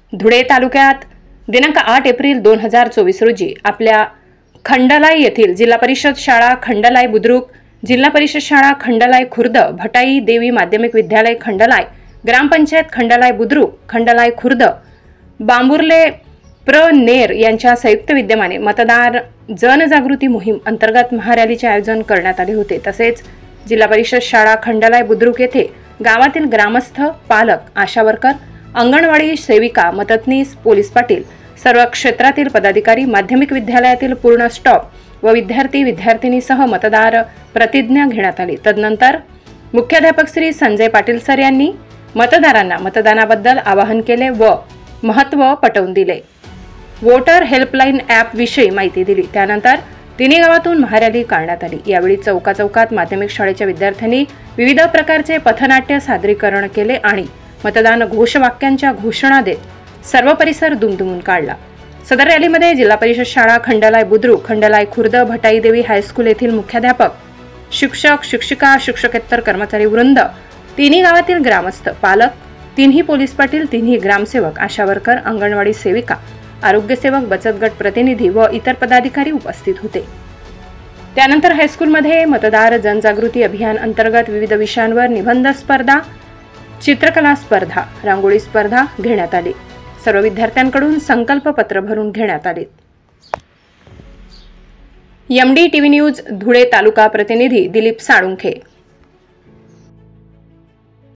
धुळे तालुक्यात दिनांक 8 एप्रिल 2024 रोजी आपल्या खंडलाई येथील जिल्हा परिषद शाळा खंडलाई बुद्रुक, जिल्हा परिषद शाळा खंडलाई खुर्द, भटाई देवी माध्यमिक विद्यालय खंडलाई, ग्रामपंचायत खंडलाई बुद्रुक, खंडलाई खुर्द, बांबुर्ले नेर यांच्या संयुक्त विद्यमाने मतदार जनजागृती मोहीम अंतर्गत महारॅलीचे आयोजन करण्यात आले होते। तसेच जिल्हा परिषद शाळा खंडलाई बुद्रुक येथे गावातील ग्रामस्थ, पालक, आशा वर्कर, अंगणवाडी सेविका, मदतनीस, पोलीस पाटील, सर्व क्षेत्रातील पदाधिकारी, माध्यमिक विद्यालयातील पूर्ण स्टाफ व विद्यार्थिनीसह मतदार प्रतिज्ञा घेण्यात आली। तदनंतर मुख्याध्यापक श्री संजय पाटील सर यांनी मतदारांना मतदानाबद्दल आवाहन केले व महत्त्व पटवून दिले। वोटर हेल्पलाईन ॲप विषयी माहिती दिली। त्यानंतर तिन्ही गावातून महारॅली काढण्यात आली। यावेळी चौकाचौकात माध्यमिक शाळेच्या विद्यार्थ्यांनी विविध प्रकारचे पथनाट्य सादरीकरण केले आणि मतदान घोषवाक्यांच्या घोषणा देत सर्व परिसर दुमदुमून काढला। सदर रॅलीमध्ये जिल्हा परिषद शाळा खंडलाई बुद्रुक, खंडलाई खुर्द, भटाई देवी हायस्कूल येथील मुख्याध्यापक, शिक्षक, शिक्षिका, शिक्षकेतर कर्मचारी वृंद, तिन्ही गावातील ग्रामस्थ, पालक, तिन्ही पोलीस पाटील, तिन्ही ग्रामसेवक, आशा वर्कर, अंगणवाडी सेविका, आरोग्यसेवक, बचत गट प्रतिनिधी व इतर पदाधिकारी उपस्थित होते। त्यानंतर हायस्कूलमध्ये मतदार जनजागृती अभियान अंतर्गत विविध विषयांवर निबंध स्पर्धा, चित्रकला स्पर्धा, रांगोळी स्पर्धा घेण्यात आली। सर्व विद्यार्थ्यांकडून संकल्प पत्र भरून घेण्यात आले। MD TV news Dhule taluka प्रतिनिधी दिलीप साळुंखे।